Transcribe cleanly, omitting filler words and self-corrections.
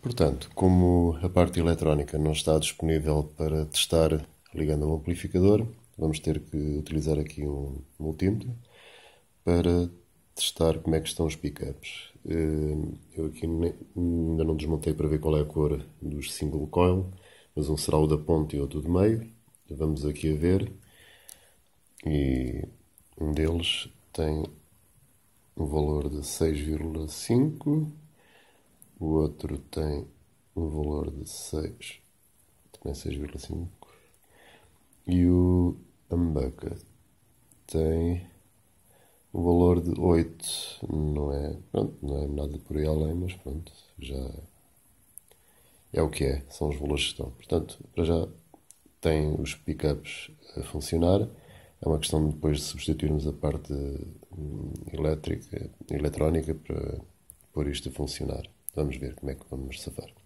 Portanto, como a parte eletrónica não está disponível para testar ligando a um amplificador, vamos ter que utilizar aqui um multímetro para testar como é que estão os pickups. Eu aqui ainda não desmontei para ver qual é a cor dos single coil, mas um será o da ponta e outro do meio. Vamos aqui a ver. E um deles tem um valor de 6,5, o outro tem um valor de 6, também 6,5, e o Humbucker tem um valor de 8. Não é nada por aí além, mas pronto, já é o que é, são os valores que estão. Portanto, para já tem os pickups a funcionar. É uma questão de depois de substituirmos a parte eletrónica para pôr isto a funcionar. Vamos ver como é que vamos safar.